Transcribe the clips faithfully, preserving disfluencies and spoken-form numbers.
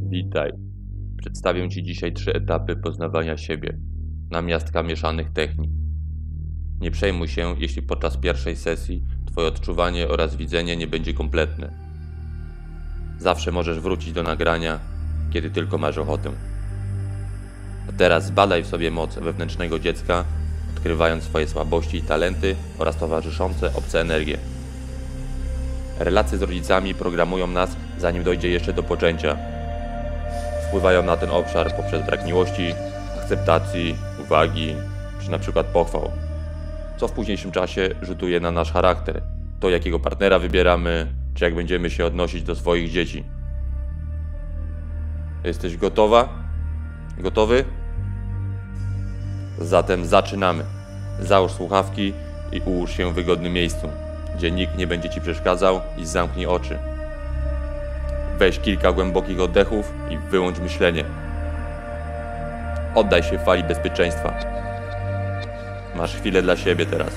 Witaj. Przedstawię Ci dzisiaj trzy etapy poznawania siebie, namiastka mieszanych technik. Nie przejmuj się, jeśli podczas pierwszej sesji Twoje odczuwanie oraz widzenie nie będzie kompletne. Zawsze możesz wrócić do nagrania, kiedy tylko masz ochotę. A teraz zbadaj w sobie moc wewnętrznego dziecka, odkrywając swoje słabości i talenty oraz towarzyszące obce energie. Relacje z rodzicami programują nas, zanim dojdzie jeszcze do poczęcia. Wpływają na ten obszar poprzez brak miłości, akceptacji, uwagi, czy na przykład pochwał, co w późniejszym czasie rzutuje na nasz charakter, to jakiego partnera wybieramy, czy jak będziemy się odnosić do swoich dzieci. Jesteś gotowa? Gotowy? Zatem zaczynamy. Załóż słuchawki i ułóż się w wygodnym miejscu, gdzie nikt nie będzie Ci przeszkadzał, i zamknij oczy. Weź kilka głębokich oddechów i wyłącz myślenie. Oddaj się fali bezpieczeństwa. Masz chwilę dla siebie teraz.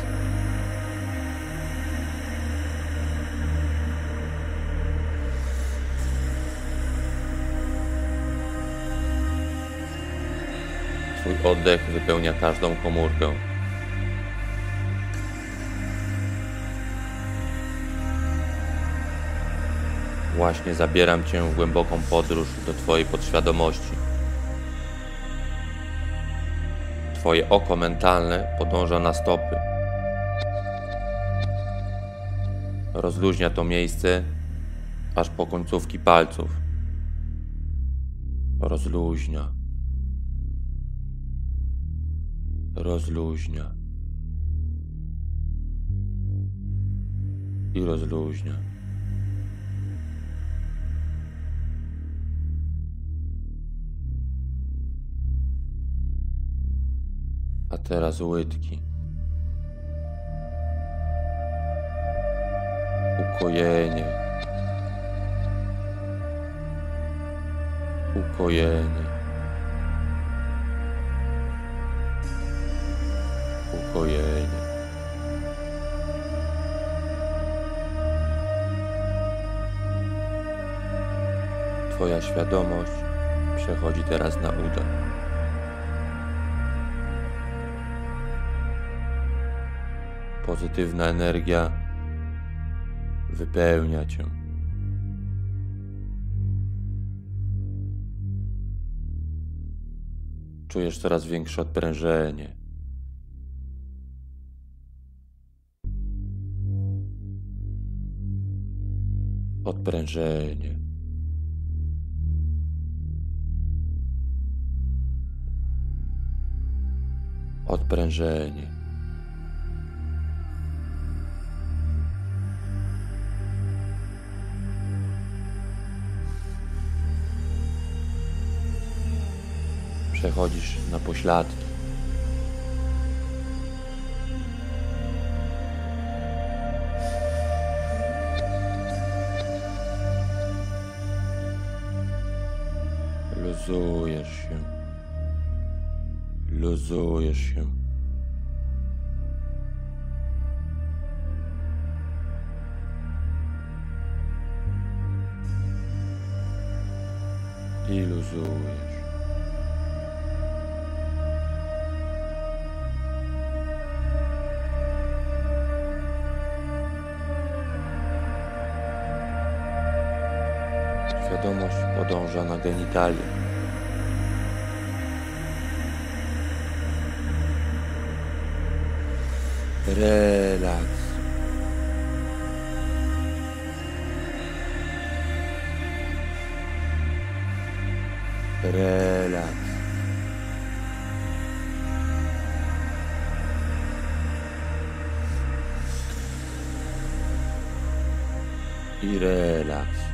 Twój oddech wypełnia każdą komórkę. Właśnie zabieram Cię w głęboką podróż do Twojej podświadomości. Twoje oko mentalne podąża na stopy. Rozluźnia to miejsce aż po końcówki palców. Rozluźnia. Rozluźnia. I rozluźnia. A teraz łydki. Ukojenie. Ukojenie. Ukojenie. Twoja świadomość przechodzi teraz na uda. Pozytywna energia wypełnia Cię. Czujesz coraz większe odprężenie. Odprężenie. Odprężenie. Przechodzisz na pośladki. Luzujesz się. Luzujesz się. I luzujesz. Świadomość podąża na genitalia. Relaks. Relaks. I relaks.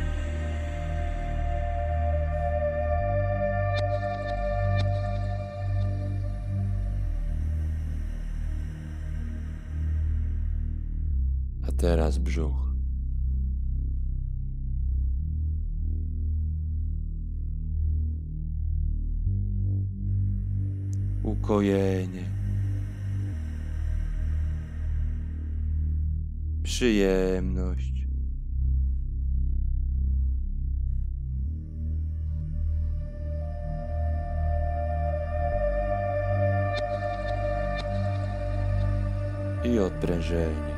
A teraz brzuch. Ukojenie. Przyjemność. i odprężenie.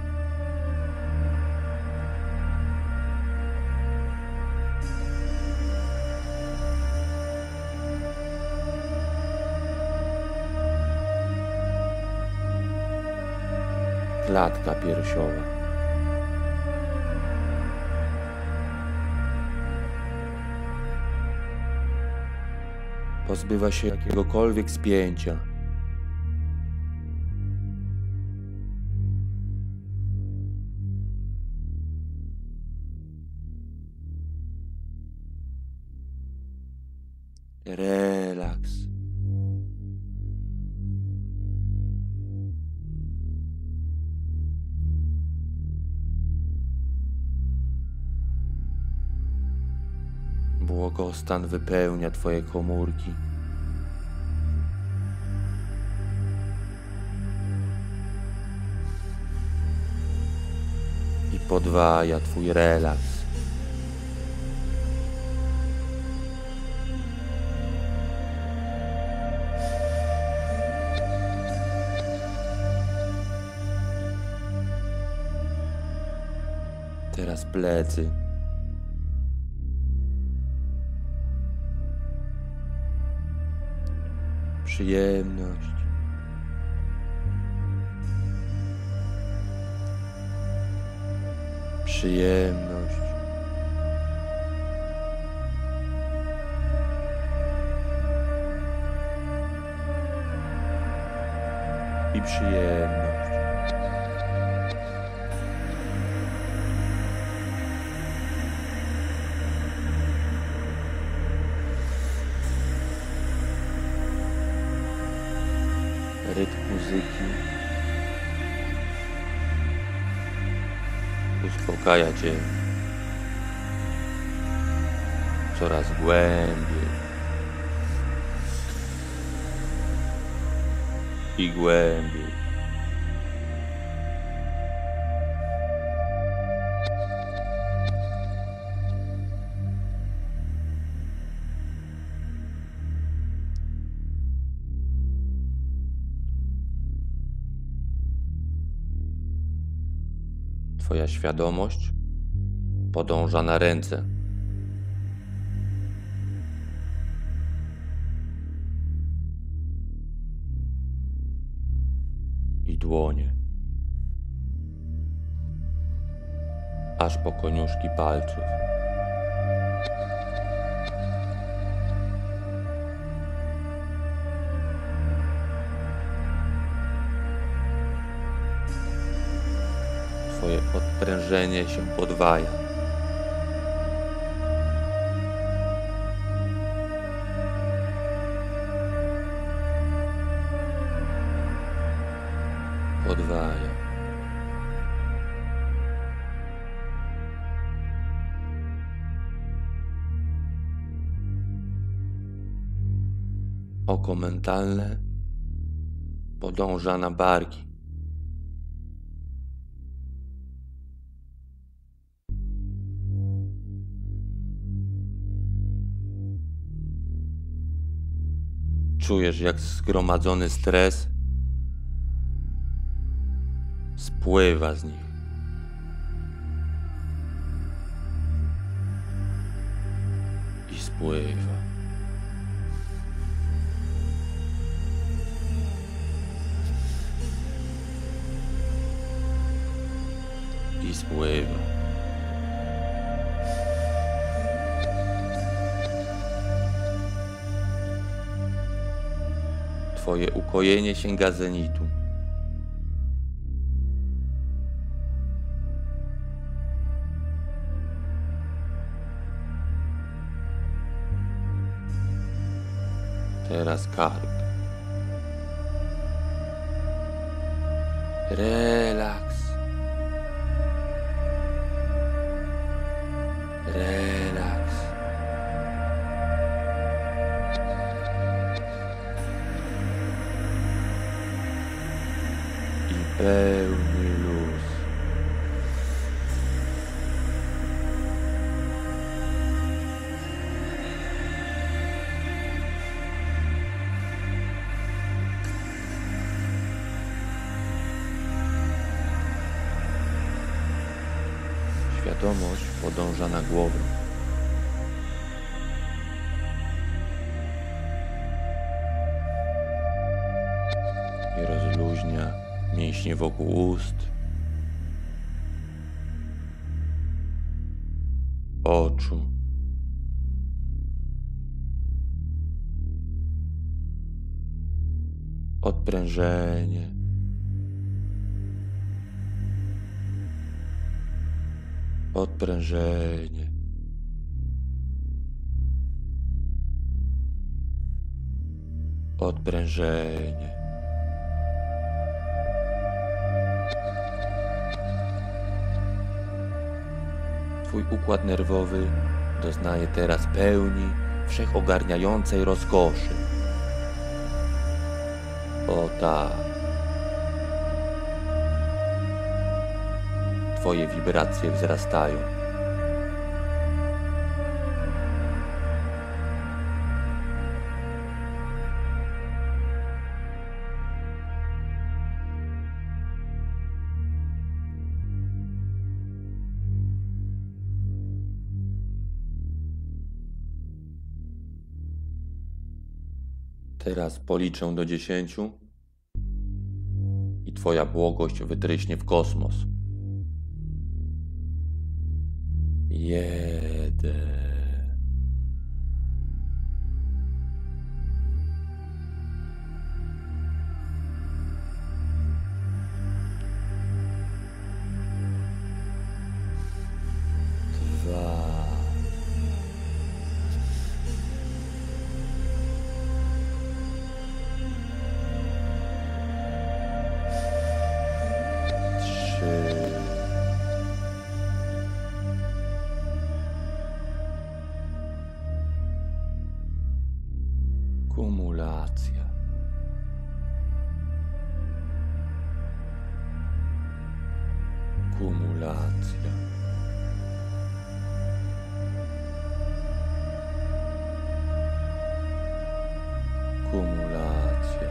Klatka piersiowa. Pozbywa się jakiegokolwiek spięcia. Relaks. Błogostan wypełnia twoje komórki. I podwaja twój relaks. Teraz plecy. Przyjemność. Przyjemność. I przyjemność. Rytm muzyki uspokaja cię coraz głębiej i głębiej. Twoja świadomość podąża na ręce. I dłonie. Aż po koniuszki palców. Twoje odprężenie się podwaja. Podwaja. Oko mentalne podąża na barki. Czujesz, jak zgromadzony stres spływa z nich. I spływa. I spływa. Twoje ukojenie sięga zenitu. Teraz kark. Relaks. Relaks. I pełny luz. Świadomość podąża na głowę. I rozluźnia mięśnie wokół ust, oczu, odprężenie, odprężenie, odprężenie. Twój układ nerwowy doznaje teraz pełni wszechogarniającej rozkoszy. O tak. Twoje wibracje wzrastają. Teraz policzę do dziesięciu i Twoja błogość wytryśnie w kosmos. Jeden. Dwa. Kumulacja. Kumulacja. Kumulacja.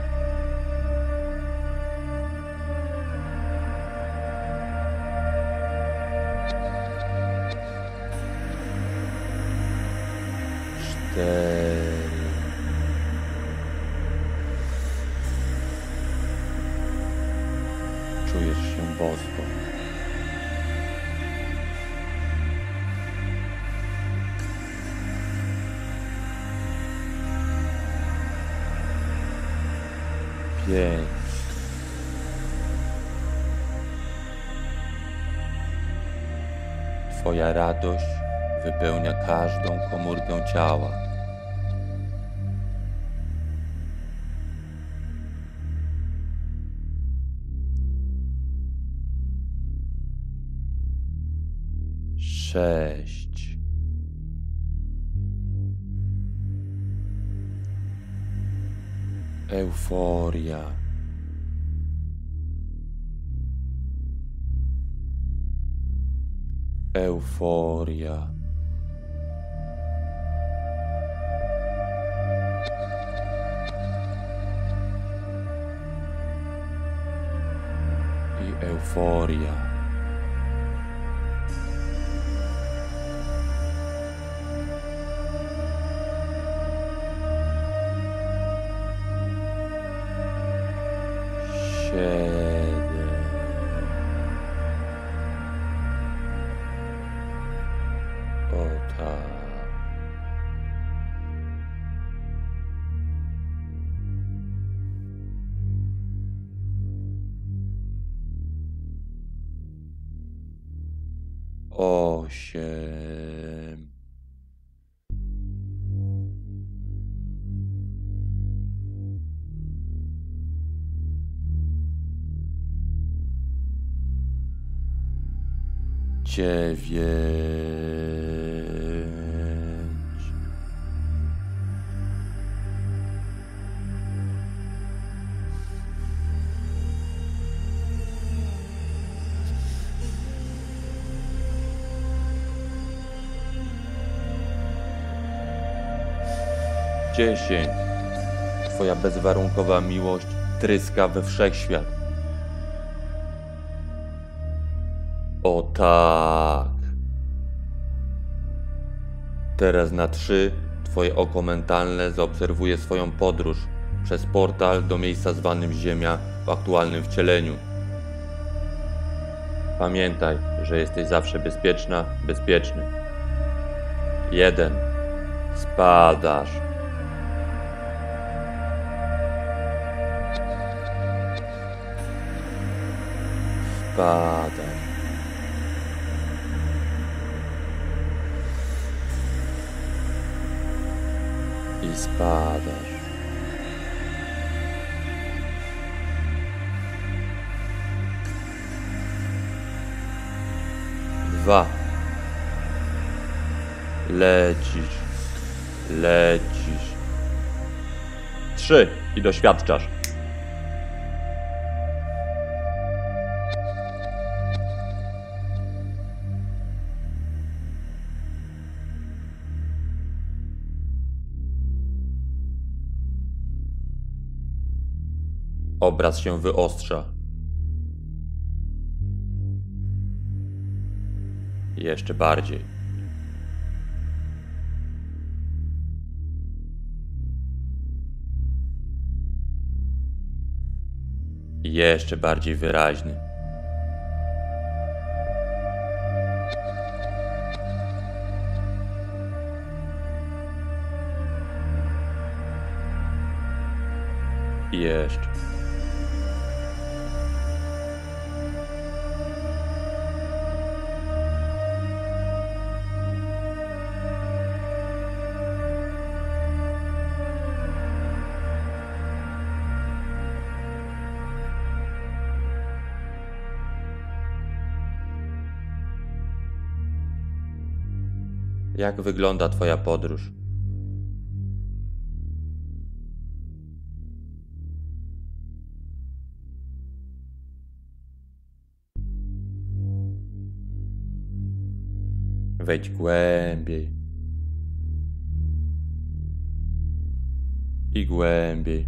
Cztery. Czujesz się bosko. Pięć. Twoja radość wypełnia każdą komórkę ciała. Sześć. Euforia. Euforia. I euforia. Siedem. O tak. Osiem. Dziewięć. Dziesięć. Twoja bezwarunkowa miłość tryska we wszechświat. O tak. Teraz na trzy twoje oko mentalne zaobserwuje swoją podróż przez portal do miejsca zwanym Ziemia w aktualnym wcieleniu. Pamiętaj, że jesteś zawsze bezpieczna, bezpieczny. Jeden. Spadasz. Spadasz. I spadasz. Dwa. Lecisz. Lecisz. Trzy. I doświadczasz. Obraz się wyostrza. Jeszcze bardziej. Jeszcze bardziej wyraźny. I jeszcze. Jak wygląda twoja podróż? Wejdź głębiej. I głębiej.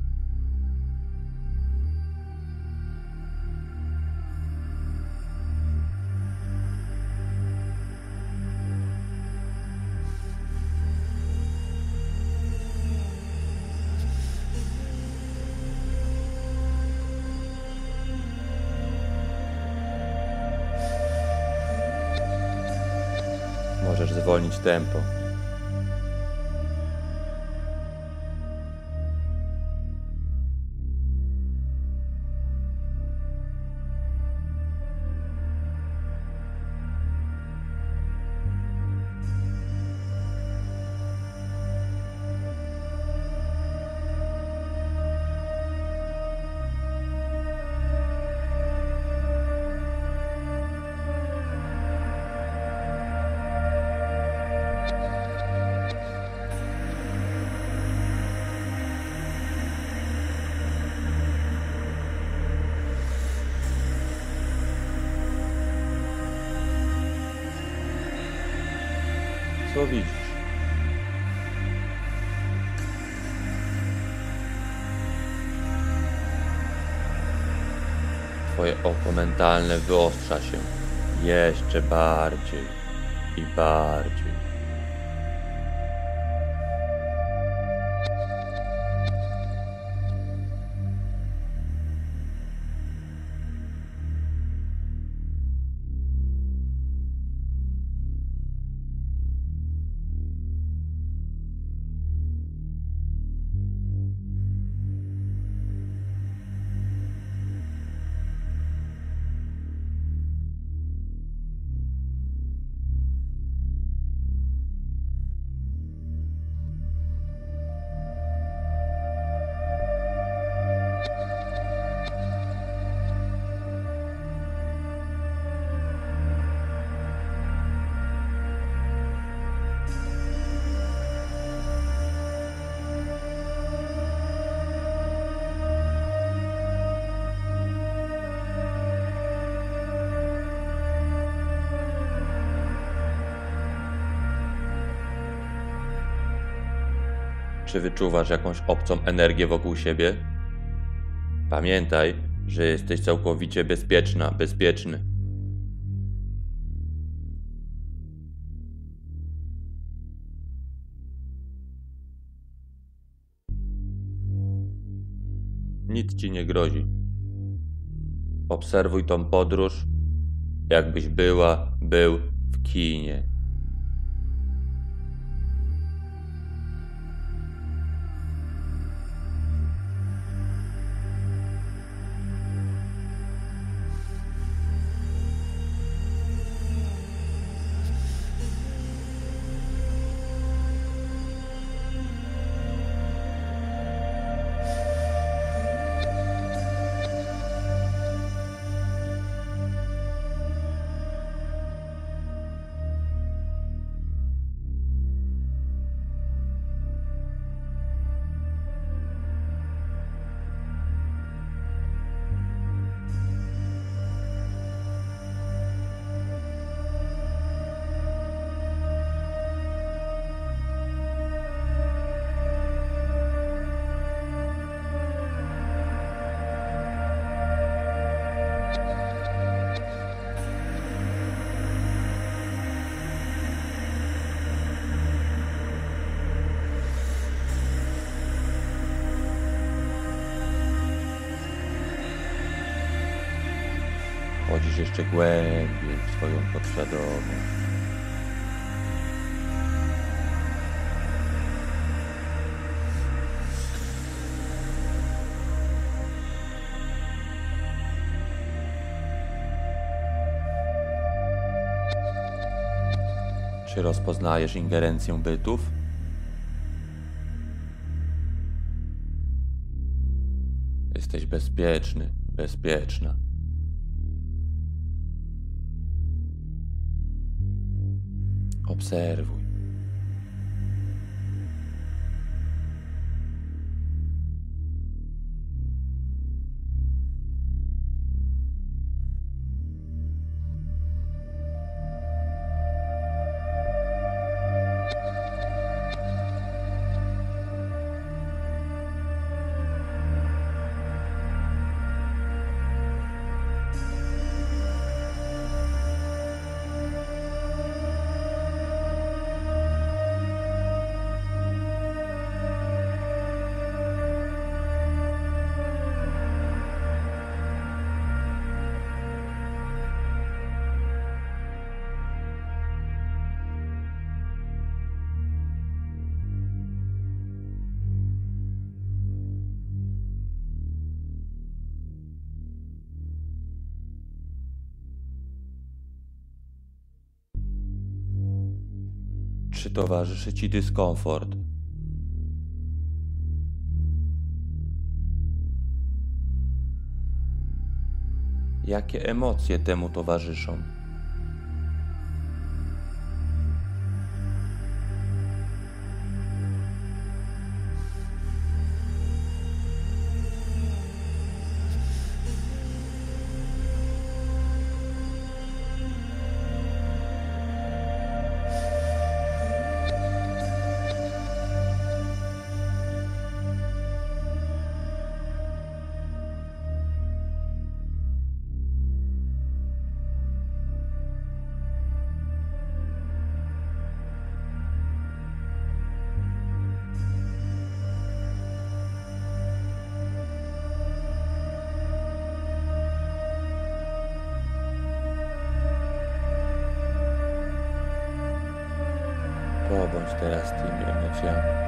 Możesz zwolnić tempo. Co widzisz? Twoje oko mentalne wyostrza się jeszcze bardziej i bardziej. Czy wyczuwasz jakąś obcą energię wokół siebie? Pamiętaj, że jesteś całkowicie bezpieczna, bezpieczny. Nic ci nie grozi. Obserwuj tą podróż, jakbyś była, był w kinie. Wchodzisz jeszcze głębiej w swoją podświadomość. Czy rozpoznajesz ingerencję bytów? Jesteś bezpieczny, bezpieczna. Obserwuj. Czy towarzyszy ci dyskomfort? Jakie emocje temu towarzyszą? Pobądź teraz tymi emocjami.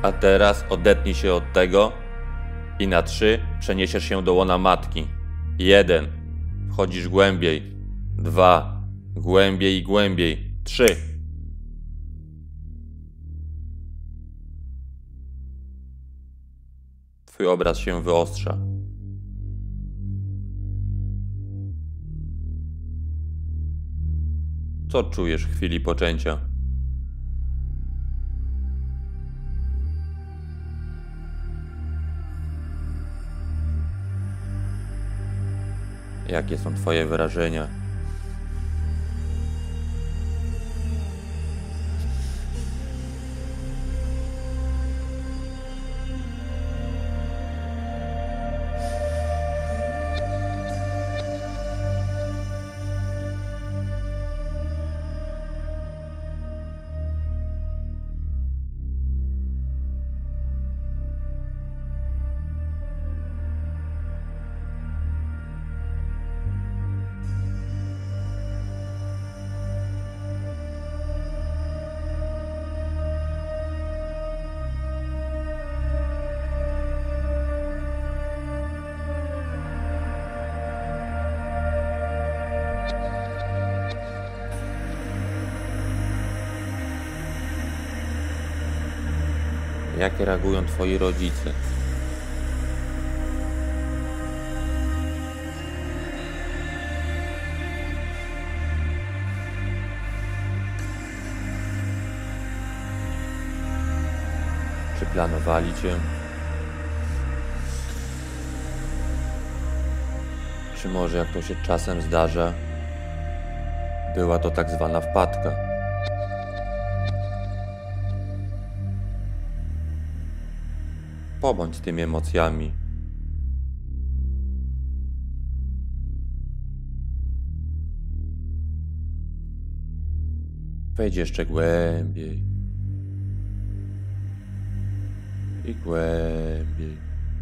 A teraz odetnij się od tego i na trzy przeniesiesz się do łona matki. Jeden. Wchodzisz głębiej. Dwa. Głębiej i głębiej. Trzy. Twój obraz się wyostrza. Co czujesz w chwili poczęcia? Jakie są twoje wrażenia? Jak reagują twoi rodzice? Czy planowali cię? Czy może, jak to się czasem zdarza, była to tak zwana wpadka? Pobądź z tymi emocjami. Wejdź jeszcze głębiej. I głębiej.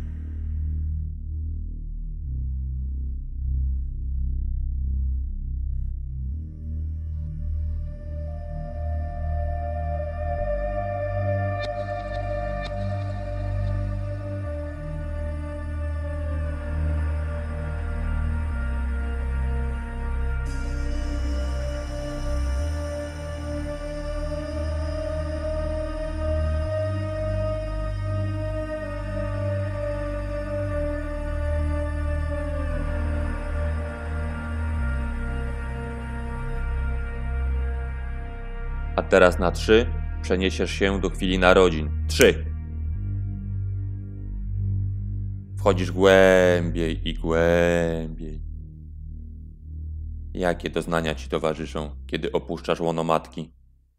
A teraz na trzy przeniesiesz się do chwili narodzin. Trzy. Wchodzisz głębiej i głębiej. Jakie doznania ci towarzyszą, kiedy opuszczasz łono matki?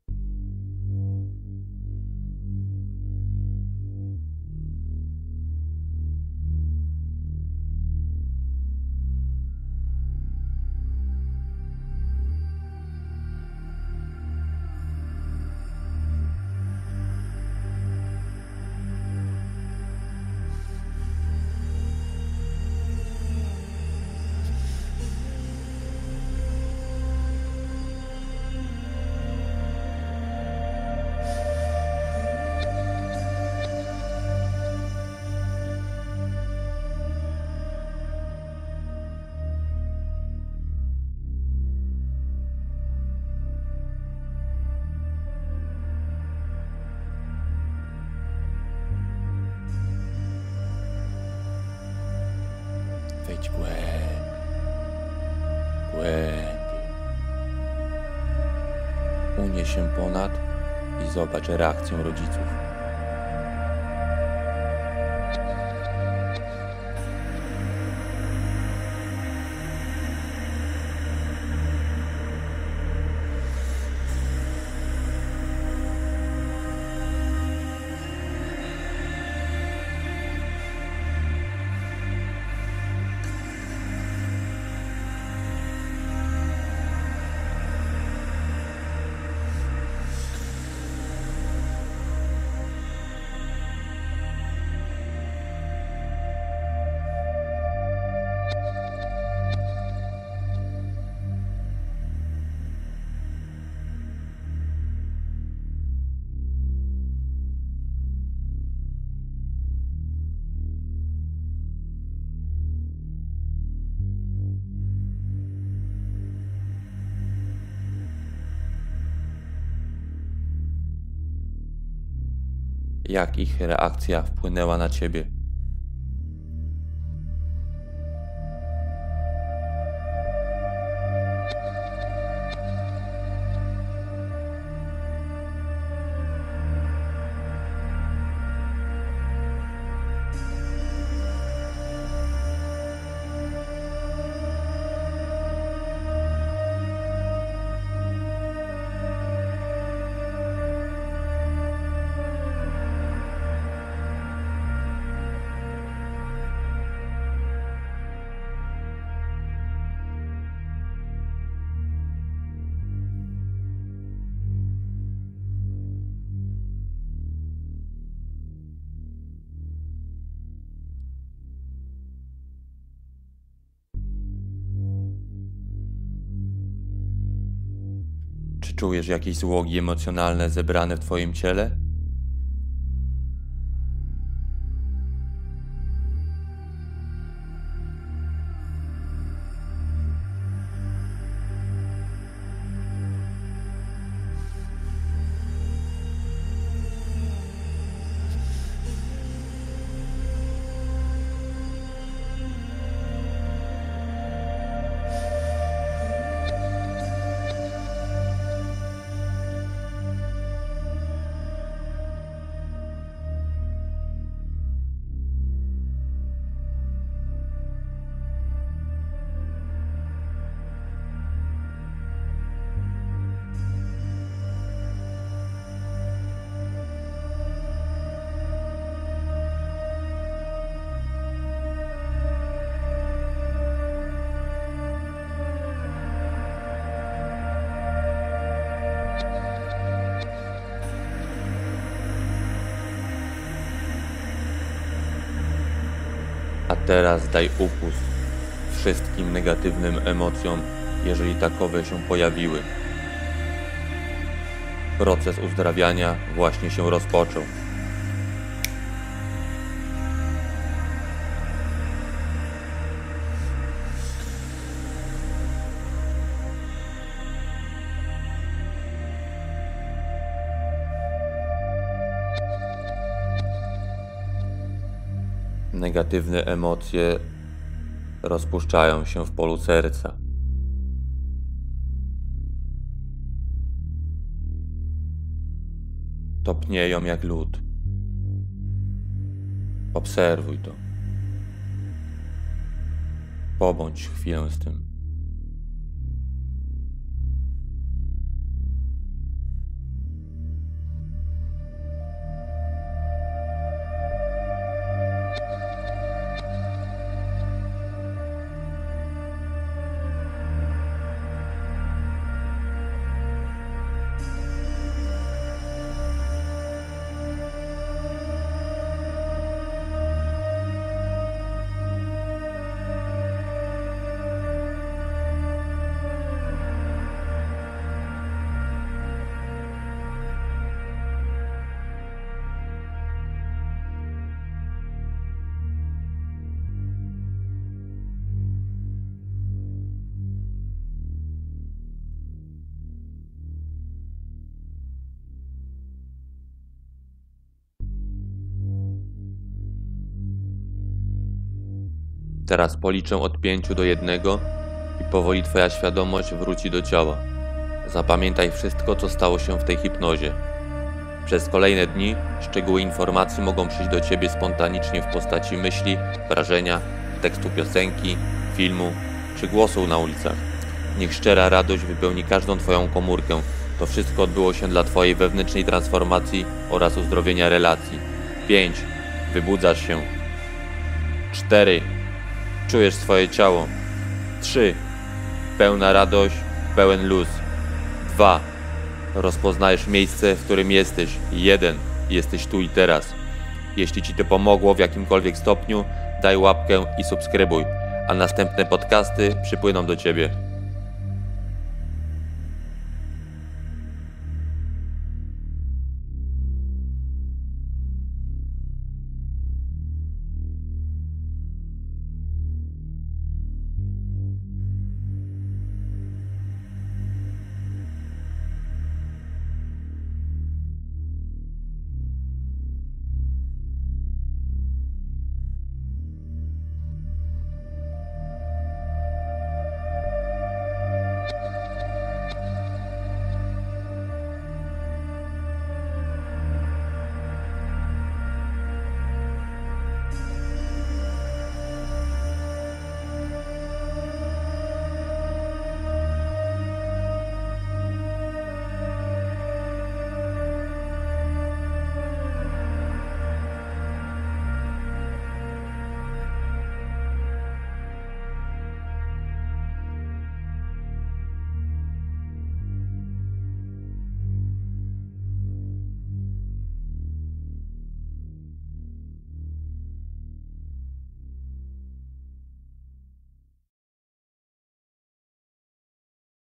Wejdź głębiej, głębiej. Unieś się ponad i zobacz reakcję rodziców. Jak ich reakcja wpłynęła na ciebie? Czy czujesz jakieś złogi emocjonalne zebrane w twoim ciele? A teraz daj upust wszystkim negatywnym emocjom, jeżeli takowe się pojawiły. Proces uzdrawiania właśnie się rozpoczął. Negatywne emocje rozpuszczają się w polu serca. Topnieją jak lód. Obserwuj to. Pobądź chwilę z tym. Teraz policzę od pięciu do jednego i powoli twoja świadomość wróci do ciała. Zapamiętaj wszystko, co stało się w tej hipnozie. Przez kolejne dni szczegóły informacji mogą przyjść do ciebie spontanicznie w postaci myśli, wrażenia, tekstu piosenki, filmu czy głosu na ulicach. Niech szczera radość wypełni każdą twoją komórkę. To wszystko odbyło się dla twojej wewnętrznej transformacji oraz uzdrowienia relacji. pięć. Wybudzasz się. cztery. Czujesz swoje ciało. trzy. Pełna radość, pełen luz. dwa. Rozpoznajesz miejsce, w którym jesteś. jeden. Jesteś tu i teraz. Jeśli ci to pomogło w jakimkolwiek stopniu, daj łapkę i subskrybuj, a następne podcasty przypłyną do ciebie.